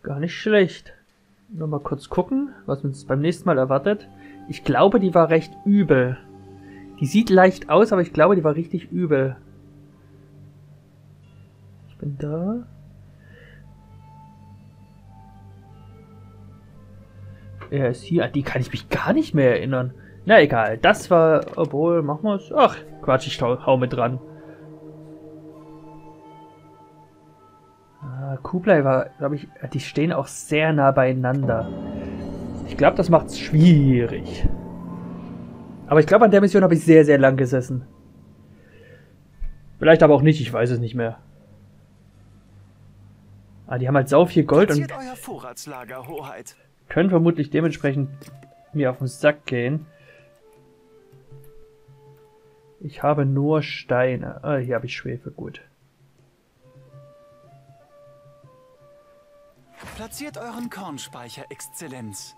Gar nicht schlecht. Nur mal kurz gucken, was uns beim nächsten Mal erwartet. Ich glaube, die war recht übel. Die sieht leicht aus, aber ich glaube, die war richtig übel. Ich bin da. Er ist hier. An die kann ich mich gar nicht mehr erinnern. Na egal, das war... Obwohl, machen wir es... Ach, Quatsch, ich hau mit dran. Kublai war, glaube ich... Die stehen auch sehr nah beieinander. Ich glaube, das macht es schwierig. Aber ich glaube, an der Mission habe ich sehr, sehr lang gesessen. Vielleicht aber auch nicht, ich weiß es nicht mehr. Ah, die haben halt sau viel Gold und euer Vorratslager, Hoheit. Können vermutlich dementsprechend mir auf den Sack gehen. Ich habe nur Steine. Ah, hier habe ich Schwefel, gut. Platziert euren Kornspeicher, Exzellenz.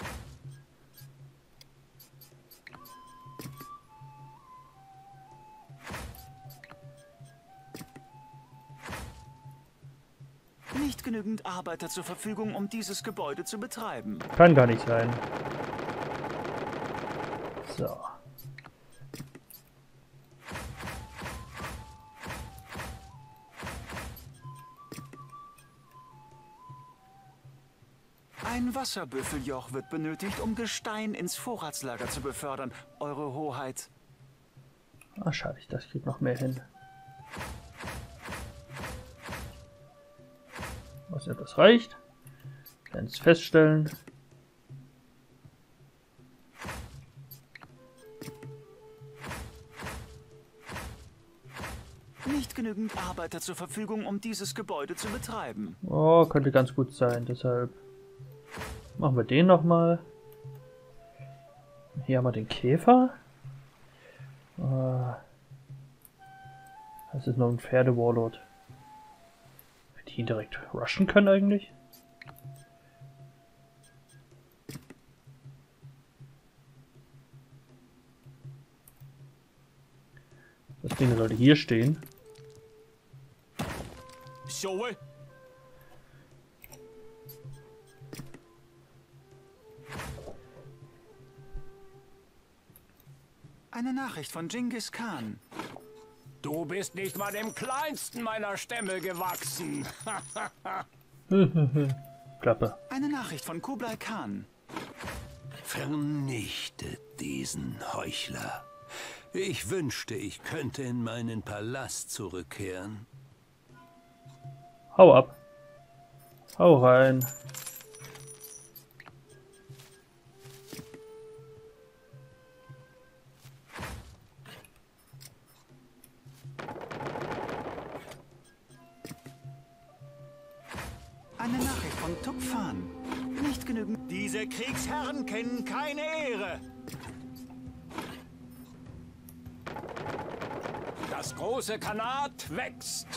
Nicht genügend Arbeiter zur Verfügung, um dieses Gebäude zu betreiben. Kann gar nicht sein. So. Ein Wasserbüffeljoch wird benötigt, um Gestein ins Vorratslager zu befördern, Eure Hoheit. Ah, schade, das kriegt noch mehr hin. Was etwas reicht. Kleines Feststellen. Nicht genügend Arbeiter zur Verfügung, um dieses Gebäude zu betreiben. Oh, könnte ganz gut sein, deshalb machen wir den nochmal. Hier haben wir den Käfer. Das ist noch ein Pferde-Warlord. Die ihn direkt rushen können eigentlich. Das Ding sollte hier stehen. Eine Nachricht von Genghis Khan. Du bist nicht mal dem kleinsten meiner Stämme gewachsen. Klappe. Eine Nachricht von Kublai Khan. Vernichtet diesen Heuchler. Ich wünschte, ich könnte in meinen Palast zurückkehren. Hau ab. Hau rein. Eine Nachricht von Tupfan. Nicht genügend. Diese Kriegsherren kennen keine Ehre. Das große Khanat wächst.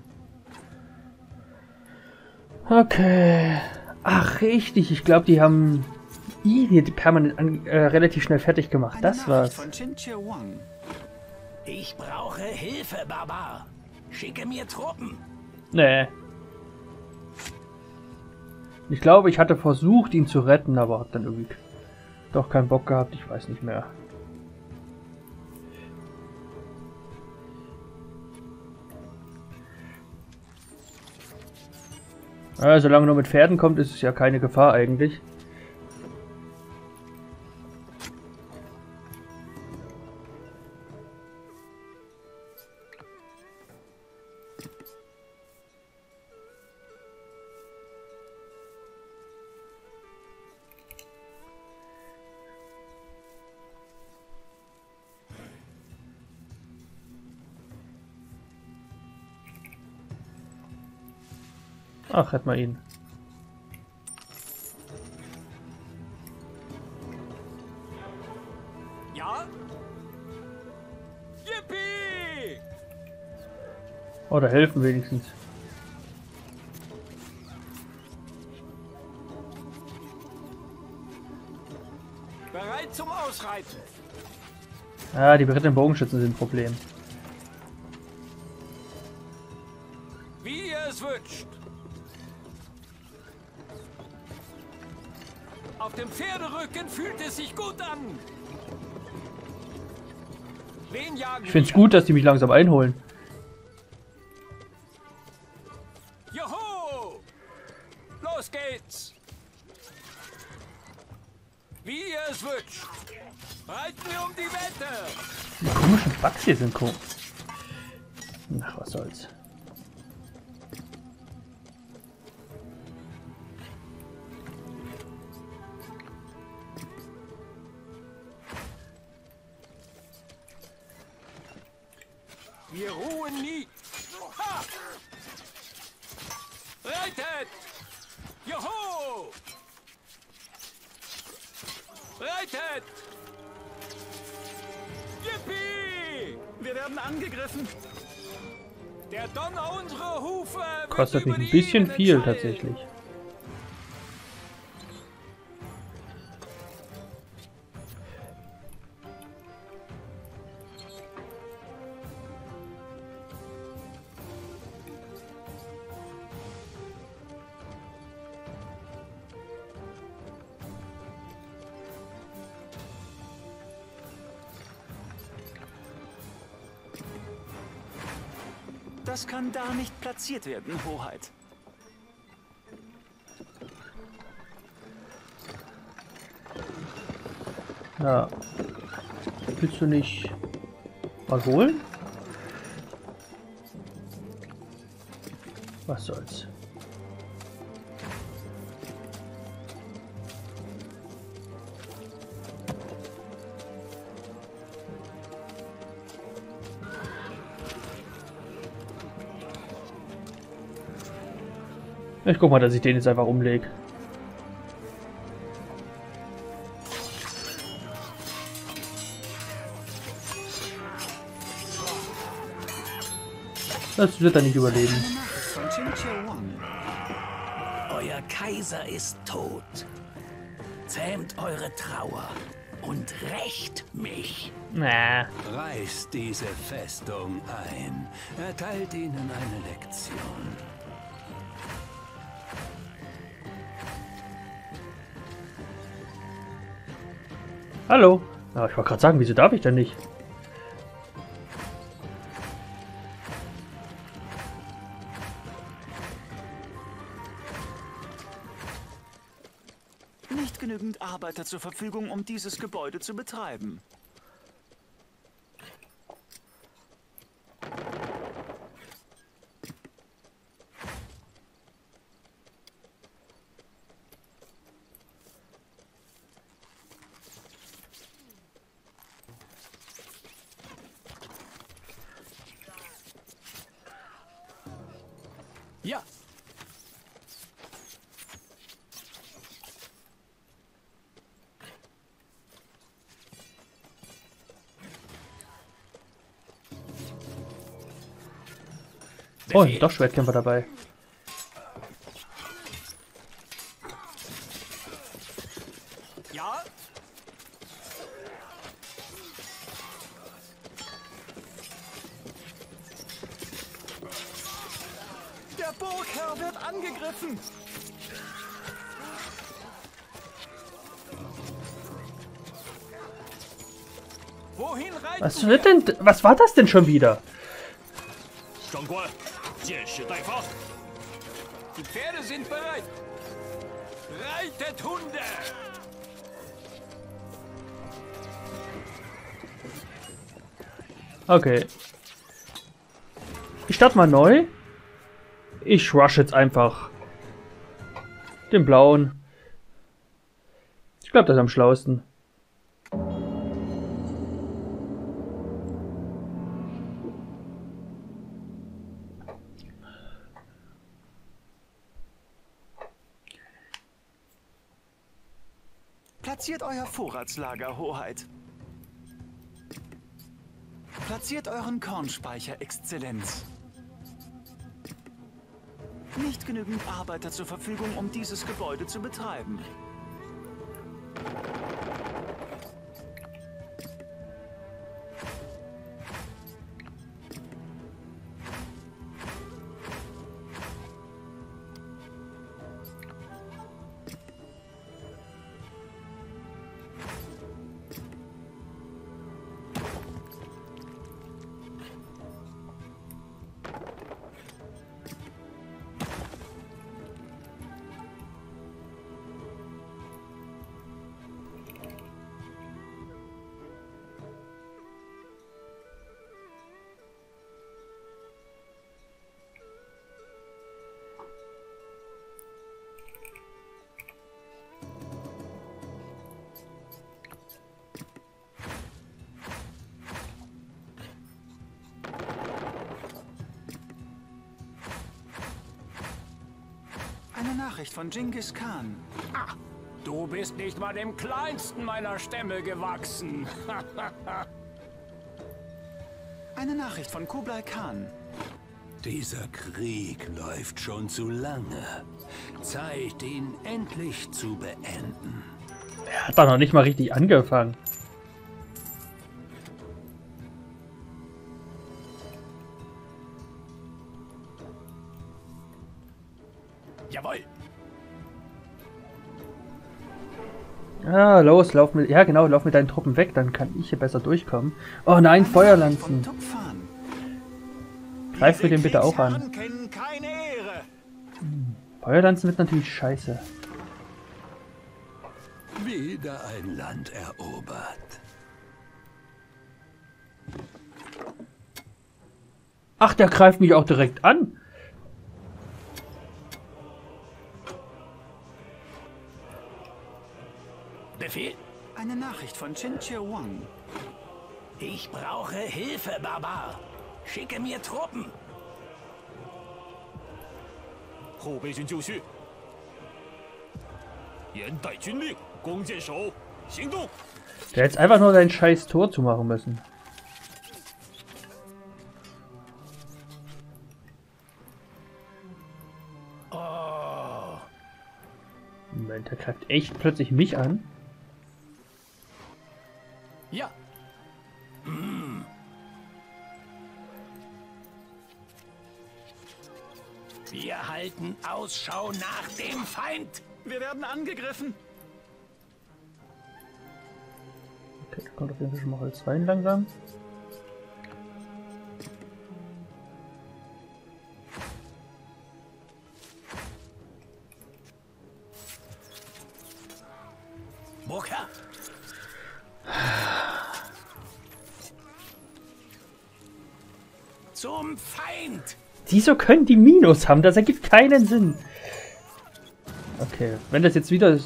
Okay. Ach, richtig. Ich glaube, die haben hier permanent relativ schnell fertig gemacht. Eine Das Nachricht war's. von Chin Wang. Ich brauche Hilfe, Barbar. Schicke mir Truppen. Nee. Ich glaube, ich hatte versucht, ihn zu retten, aber hab dann irgendwie doch keinen Bock gehabt. Ich weiß nicht mehr. Solange nur mit Pferden kommt, ist es ja keine Gefahr eigentlich. Ach, hätten wir ihn. Ja? Yippie! Oder helfen wenigstens. Bereit zum Ausreiten. Ah, die berittenen Bogenschützen sind ein Problem. Wie ihr es wünscht. Auf dem Pferderücken fühlt es sich gut an. Wen jagen Ich finde es wir? gut, dass die mich langsam einholen. Juhu! Los geht's! Wie ihr es wünscht. Reiten wir um die Wette. Die komischen Bugs hier sind komisch. Ach, was soll's. Wir ruhen nie. Ha! Reitet! Juhu! Reitet! Yippie! Wir werden angegriffen. Der Donner unserer Hufe wird Kostet mich über ein die bisschen Ebenen viel schallen. tatsächlich. Das kann da nicht platziert werden, Hoheit. Ja. Willst du nicht mal holen? Was soll's. Ich guck mal, dass ich den jetzt einfach umlege. Das wird er nicht überleben. Eine Nachricht von Chinchilla One. Euer Kaiser ist tot. Zähmt eure Trauer und rächt mich. Na, Reißt diese Festung ein. Erteilt ihnen eine Lektion. hallo. Ja, ich wollte gerade sagen, wieso darf ich denn nicht? Nicht genügend Arbeiter zur Verfügung, um dieses Gebäude zu betreiben. Ja. Oh, doch Schwertkämpfer dabei. Ja. Der Burgherr wird angegriffen. Wohin reiten Was wird denn? Was war das denn schon wieder? 长官，箭矢待发。Die Pferde sind bereit. Reitet, Hunde! Okay. Ich starte mal neu. Ich rush jetzt einfach den blauen. Ich glaube, das ist am schlauesten. Platziert euer Vorratslager, Hoheit. Platziert euren Kornspeicher, Exzellenz. Nicht genügend Arbeiter zur Verfügung, um dieses Gebäude zu betreiben. Nachricht von Genghis Khan. Ah, du bist nicht mal dem kleinsten meiner Stämme gewachsen. Eine Nachricht von Kublai Khan. Dieser Krieg läuft schon zu lange. Zeit, ihn endlich zu beenden. Er hat doch noch nicht mal richtig angefangen. Jawohl. Ja, los, lauf mit. Ja, genau, lauf mit deinen Truppen weg, dann kann ich hier besser durchkommen. Oh nein, Feuerlanzen. Greif mir den bitte auch an. Feuerlanzen wird natürlich scheiße. Wieder ein Land erobert. Ach, der greift mich auch direkt an. Befehl? Eine Nachricht von Qin Shi Huang. Ich brauche Hilfe, Barbar. Schicke mir Truppen. 后备军就绪，严带军令，弓箭手，行动！ Der hätte einfach nur sein scheiß Tor zu machen müssen. Oh. Moment, der greift echt plötzlich mich an. Ja. Wir halten Ausschau nach dem Feind. Wir werden angegriffen. Okay, da kommt auf jeden Fall schon mal Holz rein langsam. Burka. Zum Feind. Wieso können die Minus haben? Das ergibt keinen Sinn. Okay, wenn das jetzt wieder ist.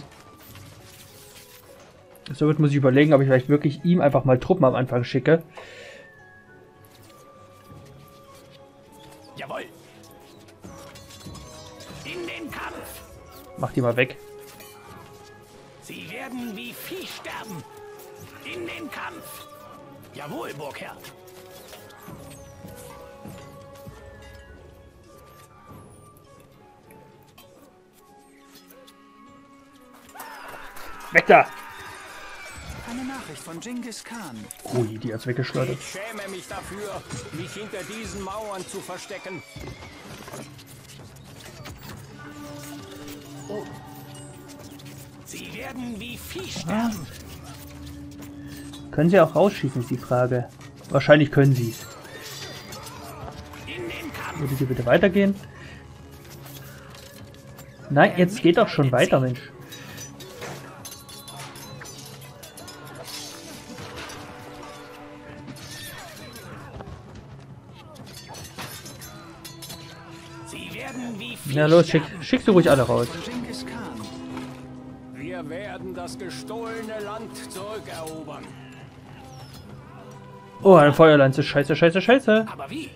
So wird, muss ich überlegen, ob ich vielleicht wirklich ihm einfach mal Truppen am Anfang schicke. Jawohl. In den Kampf. Mach die mal weg. Sie werden wie Vieh sterben. In den Kampf. Jawohl, Burgherr. Weg da! Eine Nachricht von Genghis Khan. Ui, die hat's weggeschleudert. Ich schäme mich dafür, mich hinter diesen Mauern zu verstecken. Sie werden wie Vieh sterben. Können sie auch rausschießen, ist die Frage. Wahrscheinlich können sie es. In den Kampf. Würde sie bitte weitergehen? Nein, jetzt geht doch schon weiter, Mensch. Sie werden wie Vieh Na los, sterben. schickst du ruhig alle raus. Von Genghis Khan. Wir werden das gestohlene Land zurückerobern. Oh, eine Feuerlanze. Scheiße, scheiße, scheiße. Aber wie?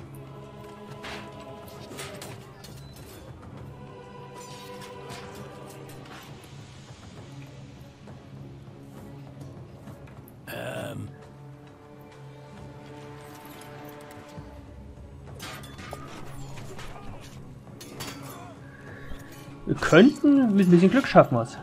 Wir könnten, mit ein bisschen Glück schaffen wir es.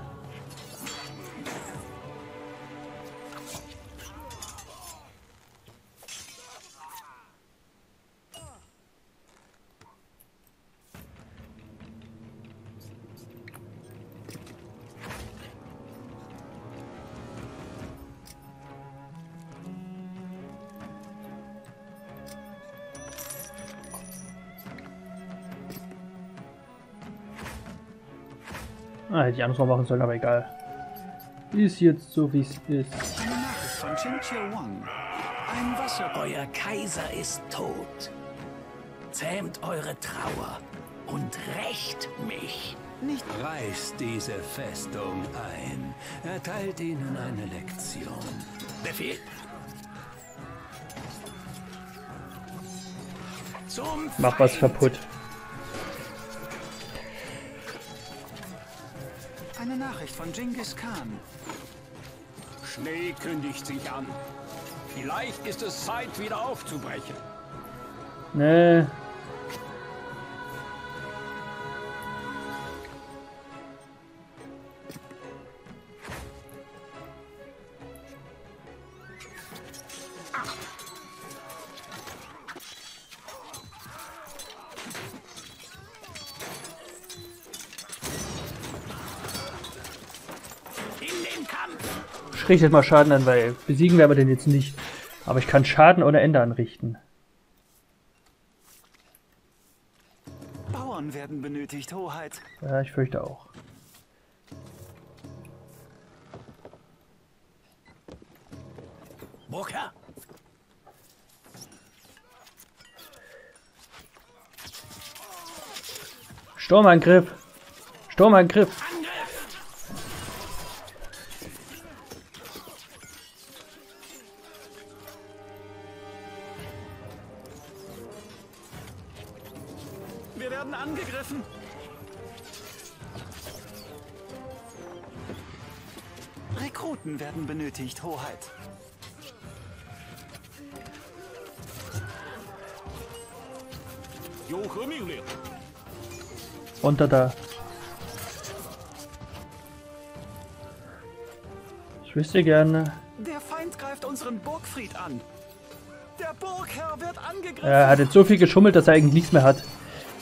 Ah, hätte ich anders mal machen sollen, aber egal. Ist jetzt so, wie es ist. Eine Nachricht von Qin Shi Huang. Ein Wasser... Euer Kaiser ist tot. Zähmt eure Trauer und rächt mich. Nicht Reißt diese Festung ein. Erteilt ihnen eine Lektion. Befehl. Zum Mach was Feind. kaputt. Eine Nachricht von Genghis Khan. Schnee kündigt sich an. Vielleicht ist es Zeit, wieder aufzubrechen. Nee. Richtet mal Schaden an, weil besiegen werden wir den jetzt nicht. Aber ich kann Schaden ohne Ende anrichten. Bauern werden benötigt, Hoheit. Ja, ich fürchte auch. Burgherr! Sturmangriff! Sturmangriff! Wir werden angegriffen. Rekruten werden benötigt, Hoheit. Runter da. Ich wüsste gerne. Der Feind greift unseren Burgfried an. Der Burgherr wird angegriffen. Er hat jetzt so viel geschummelt, dass er eigentlich nichts mehr hat.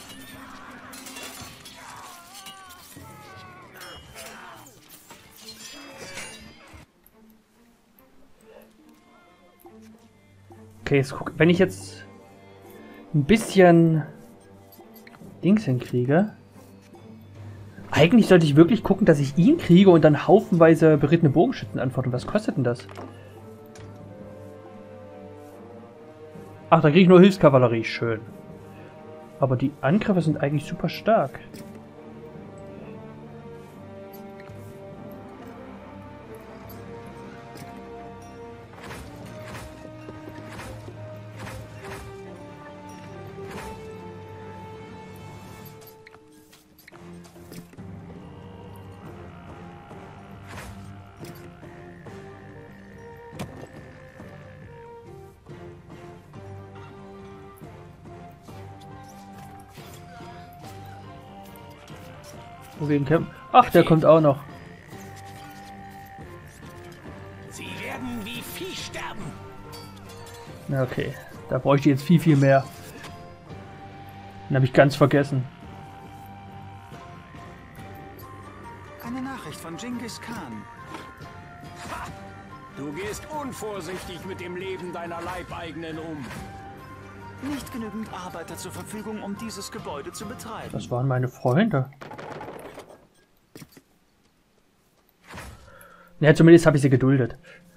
Okay, jetzt guck, wenn ich jetzt ein bisschen Dings hinkriege. Eigentlich sollte ich wirklich gucken, dass ich ihn kriege und dann haufenweise berittene Bogenschützen antworten. Was kostet denn das? Ach, da kriege ich nur Hilfskavallerie. Schön. Aber die Angriffe sind eigentlich super stark. Wegen kämpfen. Ach, der kommt auch noch. Sie werden wie Vieh sterben. Na okay, da bräuchte ich jetzt viel, viel mehr. Den habe ich ganz vergessen. Eine Nachricht von Genghis Khan. Du gehst unvorsichtig mit dem Leben deiner Leibeigenen um. Nicht genügend Arbeiter zur Verfügung, um dieses Gebäude zu betreiben. Das waren meine Freunde. Ja, zumindest habe ich sie geduldet.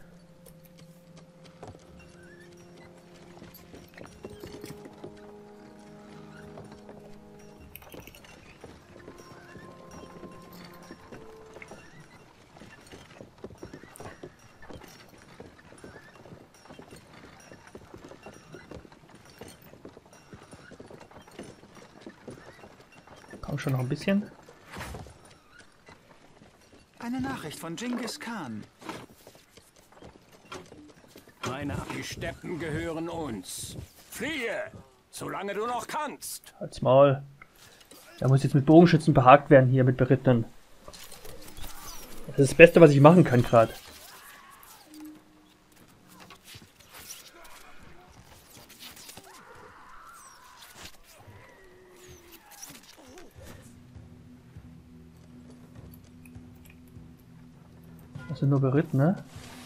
Komm schon noch ein bisschen. Eine Nachricht von Genghis Khan. Die Steppen gehören uns. Fliehe, solange du noch kannst. Halt's Maul. Der muss jetzt mit Bogenschützen behagt werden hier mit Berittenen. Das ist das Beste, was ich machen kann gerade. Das sind nur Berittene.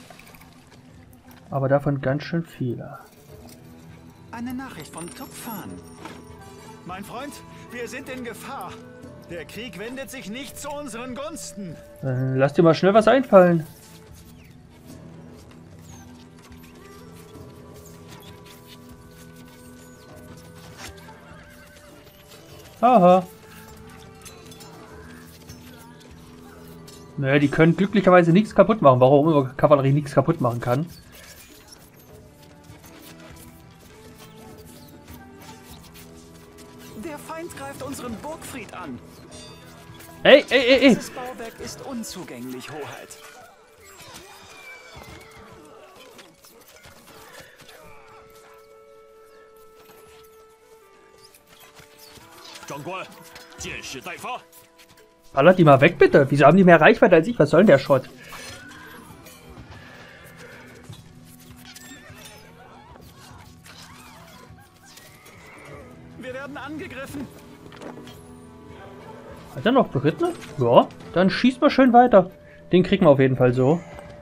Aber davon ganz schön viele. Eine Nachricht von Tupfan. Mein Freund, wir sind in Gefahr. Der Krieg wendet sich nicht zu unseren Gunsten. Dann lass dir mal schnell was einfallen. Aha. Naja, die können glücklicherweise nichts kaputt machen. Warum immer Kavallerie nichts kaputt machen kann. Der Feind greift unseren Burgfried an. Ey, ey, ey, ey! Dieses Bauwerk ist unzugänglich, Hoheit. Ballert die mal weg, bitte. Wieso haben die mehr Reichweite als ich? Was soll denn der Schrott? Wir werden angegriffen. Hat er noch Berittene? Ja, dann schießt mal schön weiter. Den kriegen wir auf jeden Fall so.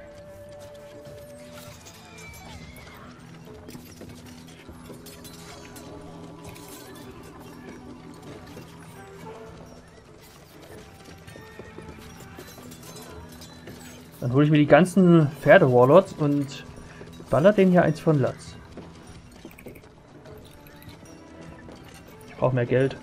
Dann hole ich mir die ganzen Pferde-Warlords und baller den hier eins von Latz. Ich brauche mehr Geld.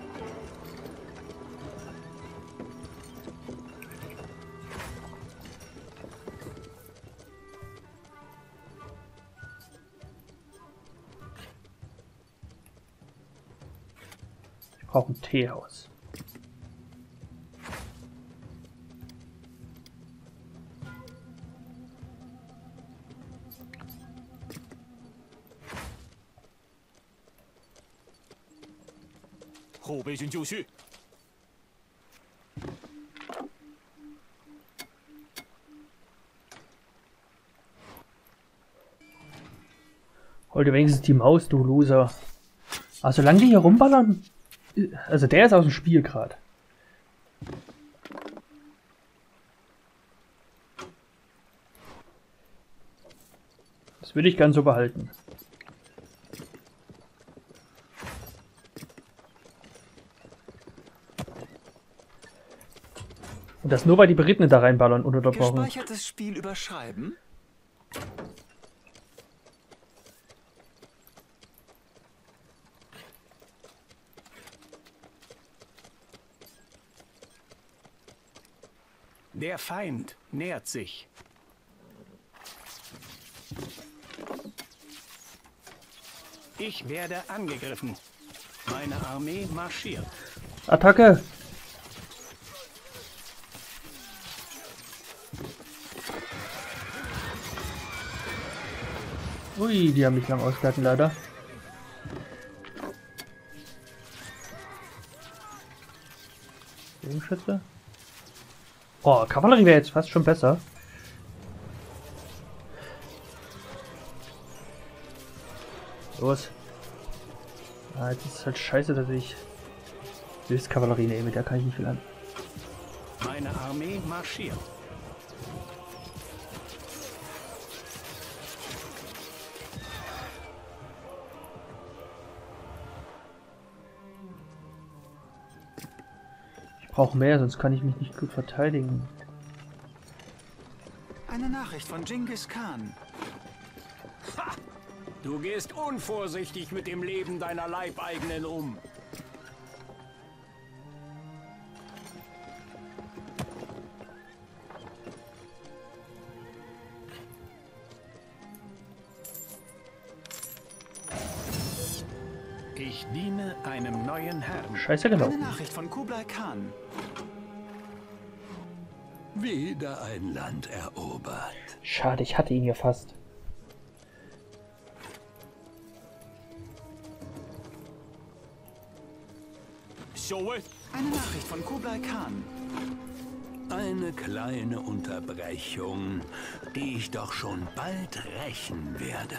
Ich brauche ein Teehaus. Hol dir wenigstens die Maus, du Loser. Aber solange die hier rumballern... Also der ist aus dem Spiel gerade. Das würde ich gern so behalten. Und das nur, weil die Berittene da reinballern ununterbrochen. Gespeichertes Spiel überschreiben? Der Feind nähert sich. Ich werde angegriffen. Meine Armee marschiert. Attacke! Ui, die haben mich lang ausgehalten, leider. Bogenschütze. Oh, Kavallerie wäre jetzt fast schon besser. Los. Ah, jetzt ist es halt scheiße, dass ich Hilfskavallerie nehme, mit der kann ich nicht viel an. Meine Armee marschiert. Ich brauche mehr, sonst kann ich mich nicht gut verteidigen. Eine Nachricht von Genghis Khan. Ha! Du gehst unvorsichtig mit dem Leben deiner Leibeigenen um. Ich diene einem neuen Herrn. Scheiße genau. Eine Nachricht von Kublai Khan. Wieder ein Land erobert. Schade, ich hatte ihn hier fast. Eine Nachricht von Kublai Khan. Eine kleine Unterbrechung, die ich doch schon bald rächen werde.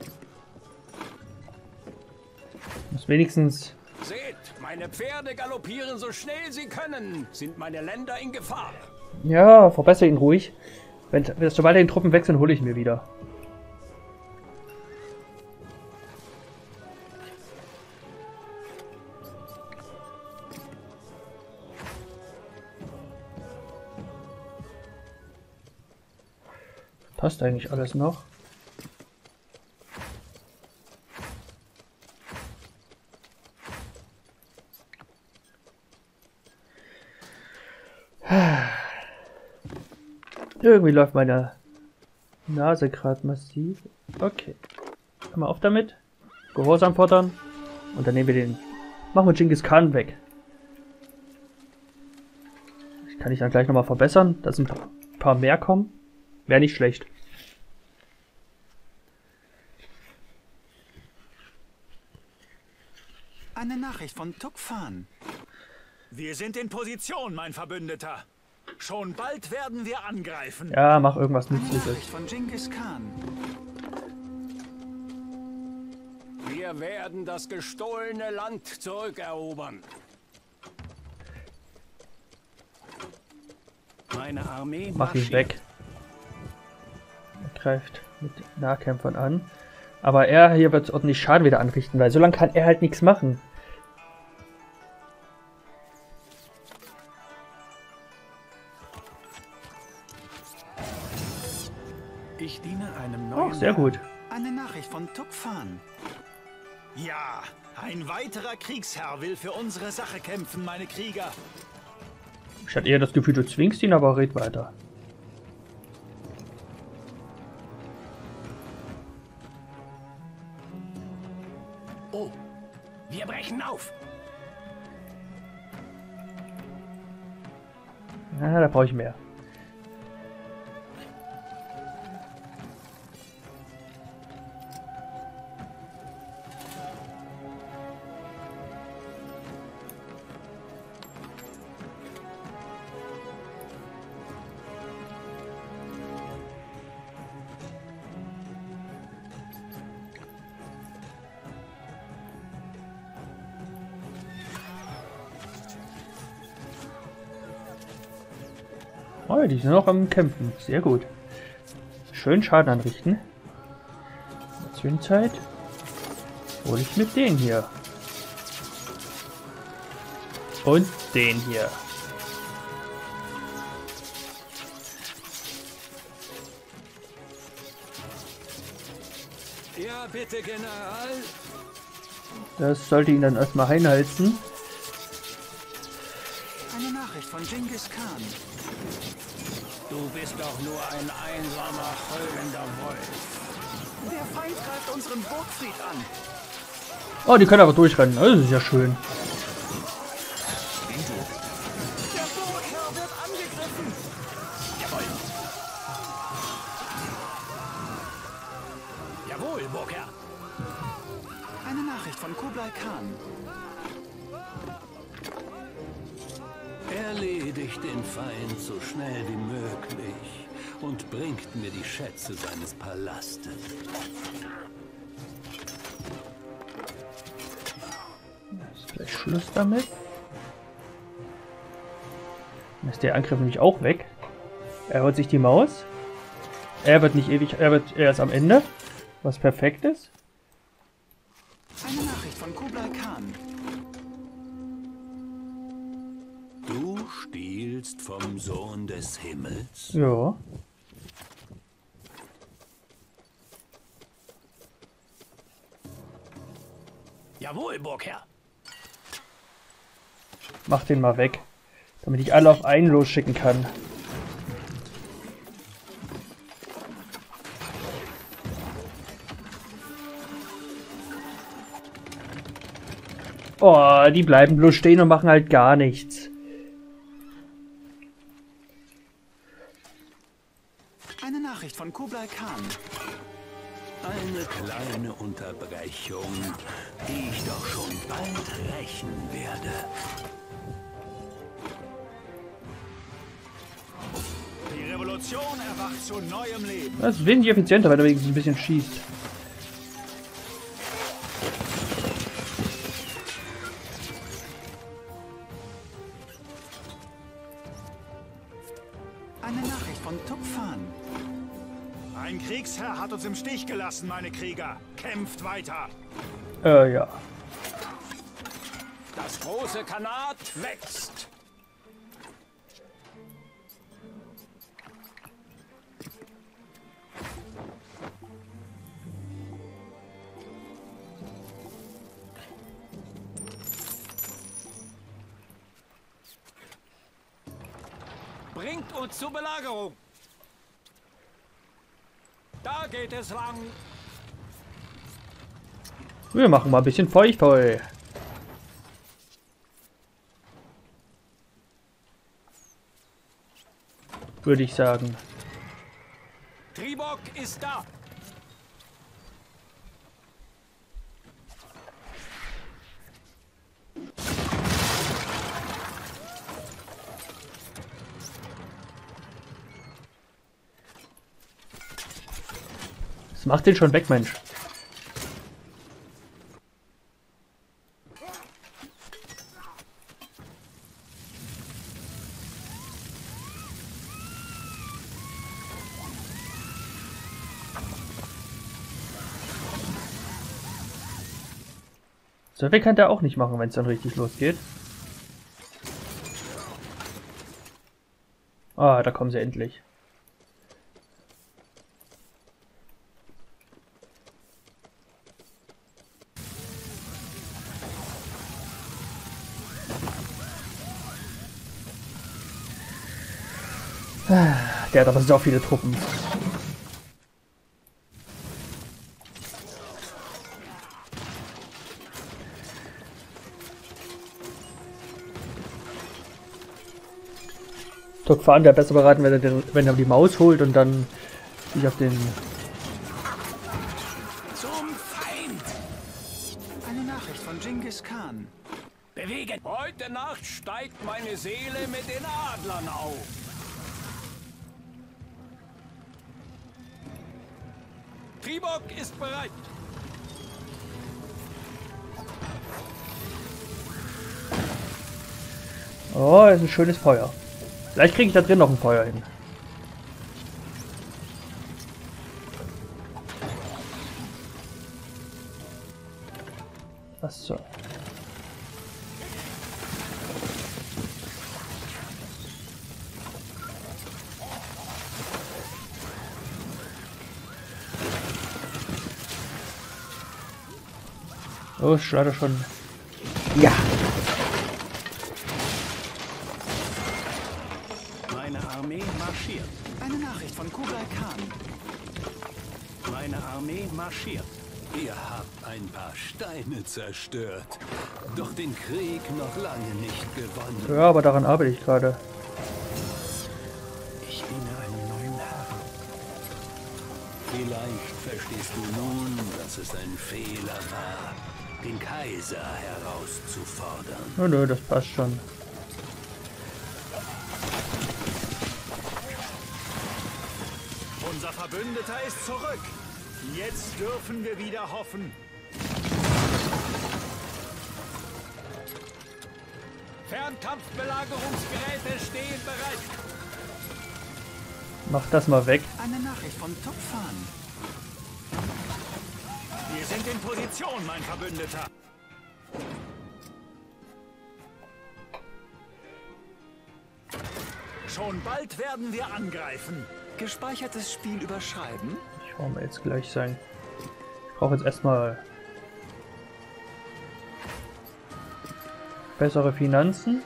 Muss wenigstens... Seht, meine Pferde galoppieren so schnell sie können. Sind meine Länder in Gefahr? Ja, verbessere ihn ruhig. Sobald die Truppen wechseln, hole ich ihn mir wieder. Passt eigentlich alles noch. Irgendwie läuft meine Nase gerade massiv. Okay. Hör mal auf damit. Gehorsam fordern. Und dann nehmen wir den... Machen wir Genghis Khan weg. Kann ich dann gleich nochmal verbessern, dass ein paar mehr kommen. Wäre nicht schlecht. Eine Nachricht von Tukfan. Wir sind in Position, mein Verbündeter. Schon bald werden wir angreifen. Ja, mach irgendwas Eine Nützliches. Nachricht von Genghis Khan. Wir werden das gestohlene Land zurückerobern. Meine Armee Mach ihn weg. Er greift mit Nahkämpfern an. Aber er hier wird ordentlich Schaden wieder anrichten, weil so lange kann er halt nichts machen. Ich diene einem neuen. Oh, sehr gut. Eine Nachricht von Tukfan. Ja, ein weiterer Kriegsherr will für unsere Sache kämpfen, meine Krieger. Ich hatte eher das Gefühl, du zwingst ihn, aber red weiter. Oh, wir brechen auf. Na, da brauche ich mehr. Oh, die sind noch am Kämpfen. Sehr gut. Schön Schaden anrichten. In der Zwischenzeit hole ich mit den hier. Und den hier. Ja, bitte, General. Das sollte ihn dann erstmal einhalten. Eine Nachricht von Genghis Khan. Du bist doch nur ein einsamer, heulender Wolf. Der Feind greift unseren Burgfried an. Oh, die können aber durchrennen. Das ist ja schön. Der Burgherr wird angegriffen. Jawohl. Jawohl, Burgherr. Eine Nachricht von Kublai Khan. Erledigt den Feind so schnell wie möglich und bringt mir die Schätze seines Palastes. Ist gleich Schluss damit. Dann ist der Angriff nämlich auch weg. Er holt sich die Maus. Er wird nicht ewig, er ist am Ende. Was perfekt ist. Eine Nachricht von Kublai Khan. Du stiehlst vom Sohn des Himmels? Ja. Jawohl, Burgherr. Mach den mal weg. Damit ich alle auf einen losschicken kann. Oh, die bleiben bloß stehen und machen halt gar nichts. Eine Nachricht von Kublai Khan. Eine kleine Unterbrechung, die ich doch schon bald rächen werde. Die Revolution erwacht zu neuem Leben. Das ist wesentlich effizienter, wenn er wenigstens ein bisschen schießt. Eine Nachricht von Tukfan. Ein Kriegsherr hat uns im Stich gelassen, meine Krieger. Kämpft weiter. Ja. Das große Khanat wächst. Bringt uns zur Belagerung. Da geht es lang. Wir machen mal ein bisschen würde ich sagen. Tribok ist da. Das macht den schon weg, Mensch. So viel kann der auch nicht machen, wenn es dann richtig losgeht. Ah, da kommen sie endlich. Der hat aber so viele Truppen. Tok'fan wäre besser beraten, wenn er die Maus holt und dann sich auf den... Zum Feind! Eine Nachricht von Genghis Khan. Bewegen! Heute Nacht steigt meine Seele mit den Adlern auf. Tribok ist bereit. Oh, das ist ein schönes Feuer. Vielleicht kriege ich da drin noch ein Feuer hin. Was so? Oh, ist leider schon. Ja. Meine Armee marschiert. Eine Nachricht von Kublai Khan. Meine Armee marschiert. Ihr habt ein paar Steine zerstört, doch den Krieg noch lange nicht gewonnen. Ja, aber daran arbeite ich gerade. Ich diene einem neuen Herrn. Vielleicht verstehst du nun, dass es ein Fehler war, den Kaiser herauszufordern. Nö, das passt schon. Unser Verbündeter ist zurück. Jetzt dürfen wir wieder hoffen. Fernkampfbelagerungsgeräte stehen bereit. Mach das mal weg. Eine Nachricht von Topfan. Wir sind in Position, mein Verbündeter. Schon bald werden wir angreifen. Gespeichertes Spiel überschreiben. Ich brauche jetzt gleich sein. Ich brauche jetzt erstmal bessere Finanzen.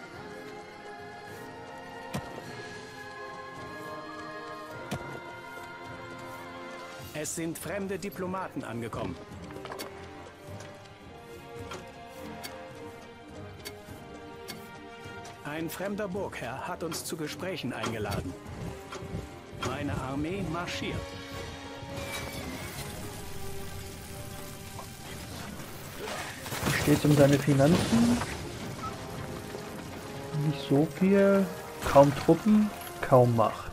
Es sind fremde Diplomaten angekommen. Ein fremder Burgherr hat uns zu Gesprächen eingeladen. Meine Armee marschiert. Steht um seine Finanzen. Nicht so viel. Kaum Truppen, kaum Macht.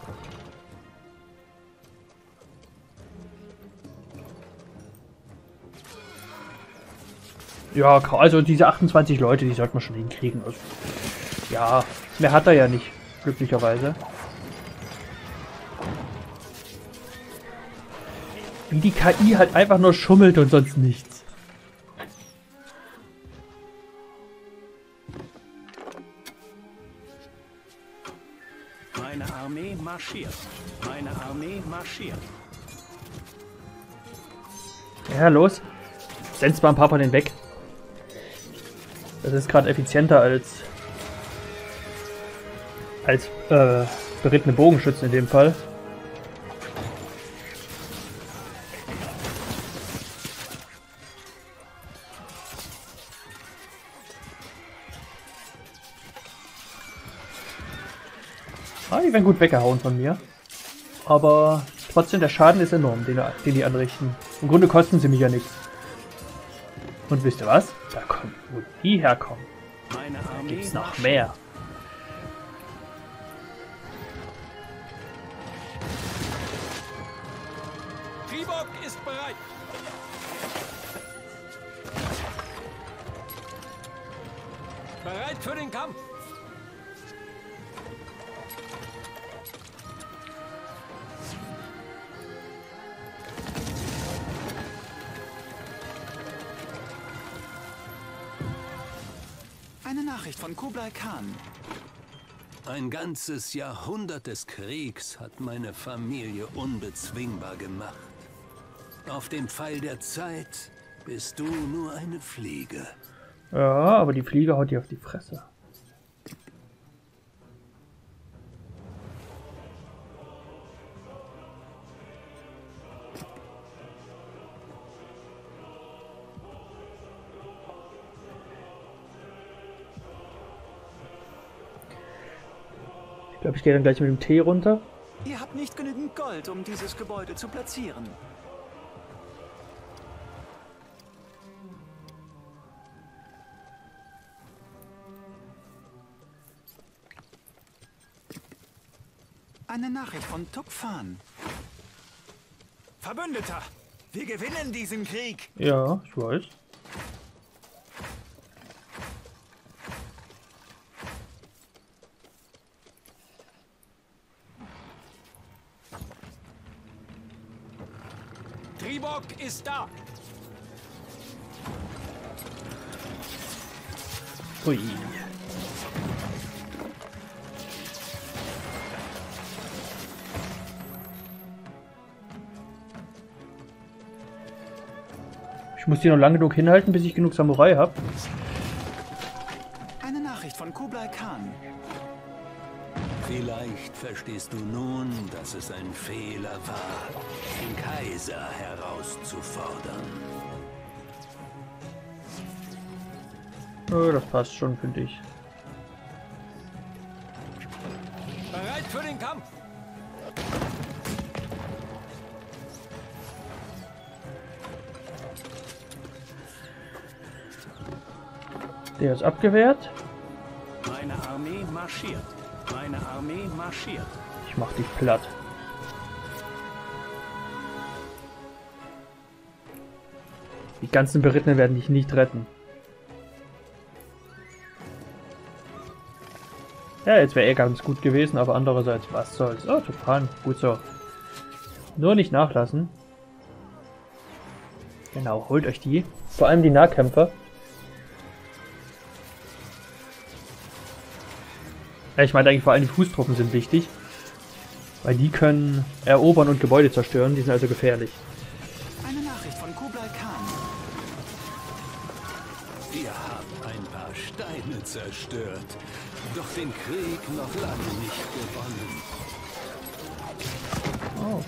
Ja, also diese 28 Leute, die sollte man schon hinkriegen. Also, ja, mehr hat er ja nicht, glücklicherweise. Wie die KI halt einfach nur schummelt und sonst nichts. Meine Armee marschiert. Meine Armee marschiert. Ja, los. Send's mal ein paar von denen weg. Das ist gerade effizienter als berittene Bogenschützen in dem Fall. Ah, die werden gut weggehauen von mir. Aber trotzdem, der Schaden ist enorm, den die anrichten. Im Grunde kosten sie mich ja nichts. Und wisst ihr was? Da kommt, wo die herkommen. Meine Da Armee gibt's noch marschiert. mehr. Tribok ist bereit. Bereit für den Kampf. Eine Nachricht von Kublai Khan. Ein ganzes Jahrhundert des Kriegs hat meine Familie unbezwingbar gemacht. Auf dem Pfeil der Zeit bist du nur eine Fliege. Ja, aber die Fliege haut dir auf die Fresse. Ich glaube, ich gehe dann gleich mit dem T runter. Ihr habt nicht genügend Gold, um dieses Gebäude zu platzieren. Eine Nachricht von Tupfan. Verbündeter, wir gewinnen diesen Krieg. Ja, ich weiß. Tribok ist da. Ui. Ich muss die noch lange genug hinhalten, bis ich genug Samurai habe. Eine Nachricht von Kublai Khan. Vielleicht verstehst du nun, dass es ein Fehler war, den Kaiser herauszufordern. Das passt schon, finde ich. Bereit für den Kampf. Der ist abgewehrt. Meine Armee marschiert. Meine Armee marschiert. Ich mach dich platt. Die ganzen Berittenen werden dich nicht retten. Ja, jetzt wäre ganz gut gewesen, aber andererseits, was soll's. Oh, Tupfan, gut so. Nur nicht nachlassen. Genau, holt euch die. Vor allem die Nahkämpfer. Ja, ich meine eigentlich vor allem die Fußtruppen sind wichtig. Weil die können erobern und Gebäude zerstören, die sind also gefährlich. Eine Nachricht von Kublai Khan. Wir haben ein paar Steine zerstört, doch den Krieg noch lange nicht gewonnen. Oh.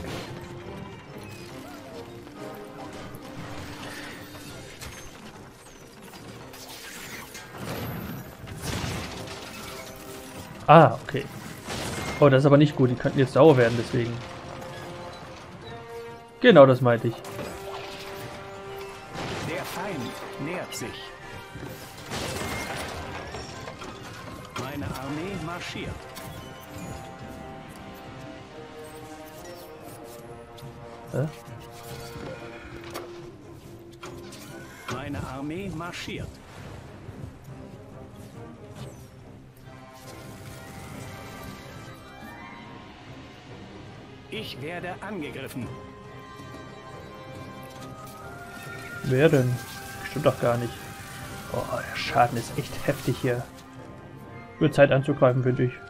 Ah, okay. Oh, das ist aber nicht gut. Die könnten jetzt sauer werden, deswegen. Genau, das meinte ich. Der Feind nähert sich. Meine Armee marschiert. Hä? Meine Armee marschiert. Ich werde angegriffen. Wer denn? Stimmt doch gar nicht. Oh, der Schaden ist echt heftig hier. Wird Zeit anzugreifen, finde ich.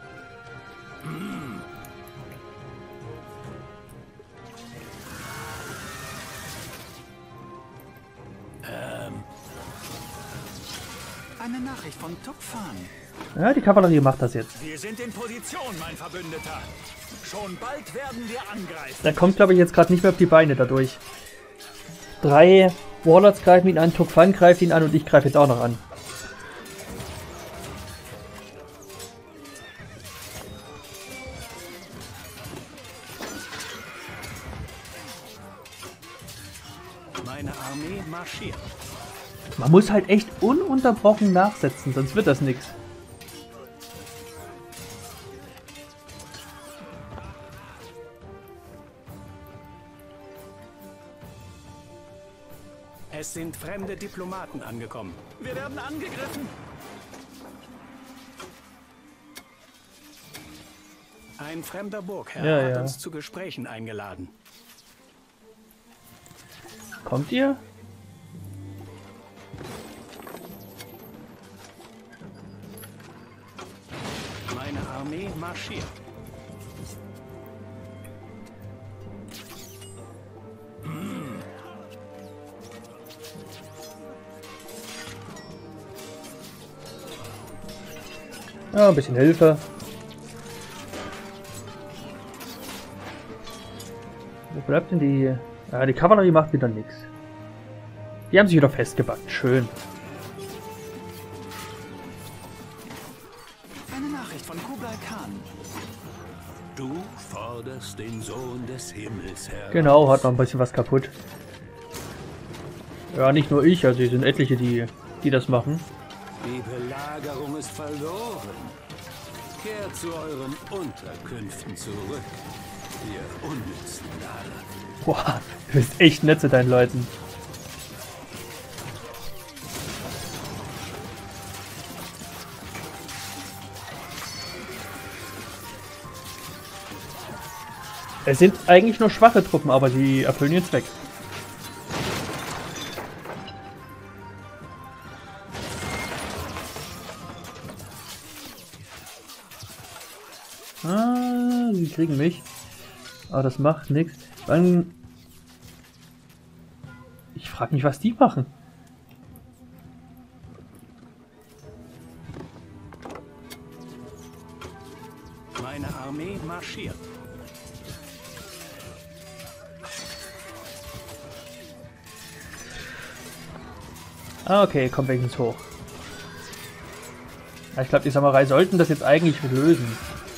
Eine Nachricht von Tupfan. Ja, die Kavallerie macht das jetzt. Wir sind in Position, mein Verbündeter. Schon bald werden wir angreifen. Der kommt, glaube ich, jetzt gerade nicht mehr auf die Beine dadurch. 3 Warlords greifen ihn an, Tupfan greift ihn an und ich greife jetzt auch noch an. Meine Armee marschiert. Man muss halt echt ununterbrochen nachsetzen, sonst wird das nichts. Es sind fremde Diplomaten angekommen. Wir werden angegriffen. Ein fremder Burgherr Ja, hat ja. uns zu Gesprächen eingeladen. Kommt ihr? Meine Armee marschiert. Ja, ein bisschen Hilfe. Wo bleibt denn die... Ja, die Kavallerie macht wieder nichts. Die haben sich wieder festgebackt. Schön. Eine Nachricht von Kublai Khan. Du forderst den Sohn des Himmels heraus. Genau, hat noch ein bisschen was kaputt. Ja, nicht nur ich, also hier sind etliche, die das machen. Die Belagerung ist verloren. Kehrt zu euren Unterkünften zurück, ihr unnützen Narren. Boah, du bist echt nett zu deinen Leuten. Es sind eigentlich nur schwache Truppen, aber die erfüllen ihren Zweck. Ah, sie kriegen mich. Aber das macht nichts. Ich frage mich, was die machen. Meine Armee marschiert. Ah, okay, kommt wenigstens hoch. Ja, ich glaube, die Samurai sollten das jetzt eigentlich lösen.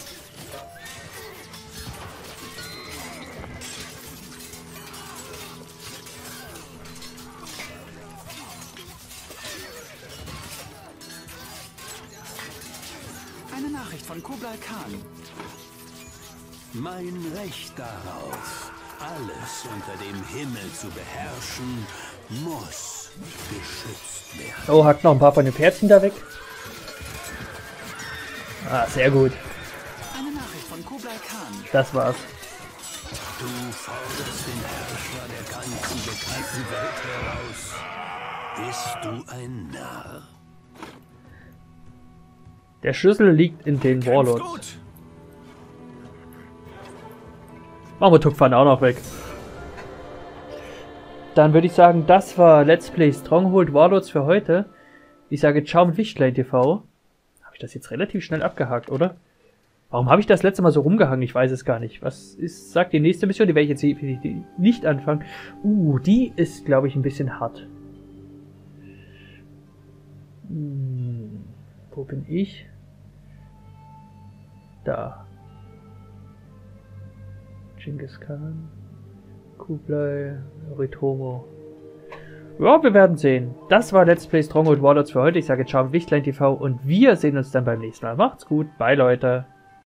Eine Nachricht von Kublai Khan. Mein Recht darauf, alles unter dem Himmel zu beherrschen, muss geschützt werden. Oh, hackt noch ein paar von den Pferdchen da weg. Ah, sehr gut. Eine Nachricht von Kublai Khan. Das war's. Du forderst den Herrscher der ganzen bekannten Welt heraus. Bist du ein Narr? Der Schlüssel liegt in den Kämpft Warlords. gut. Machen wir Tukfan auch noch weg. Dann würde ich sagen, das war Let's Play Stronghold Warlords für heute. Ich sage ciao mit Wichtlein TV. Habe ich das jetzt relativ schnell abgehakt, oder? Warum habe ich das letzte Mal so rumgehangen? Ich weiß es gar nicht. Was ist, sagt die nächste Mission? Die werde ich jetzt hier nicht anfangen. Die ist, glaube ich, ein bisschen hart. Wo bin ich? Da. Genghis Khan. Kublai. Yoritomo. Ja, wir werden sehen. Das war Let's Play Stronghold Warlords für heute. Ich sage ciao, Wichtlein TV und wir sehen uns dann beim nächsten Mal. Macht's gut. Bye, Leute.